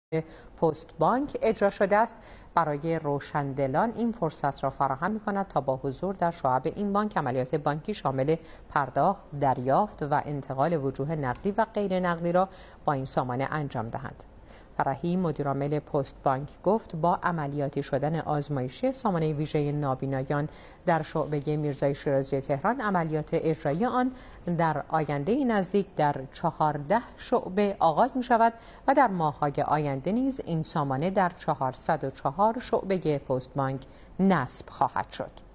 پست بانک اجرا شده است. برای روشندلان این فرصت را فراهم می‌کند تا با حضور در شعب این بانک عملیات بانکی شامل پرداخت، دریافت و انتقال وجوه نقدی و غیر نقدی را با این سامانه انجام دهند. فرحی مدیرعامل پست بانک گفت با عملیاتی شدن آزمایشی سامانه ویژه نابینایان در شعبه میرزای شیرازی تهران، عملیات اجرایی آن در آینده نزدیک در 14 شعبه آغاز می شود و در ماه‌های آینده نیز این سامانه در 404 شعبه پست بانک نصب خواهد شد.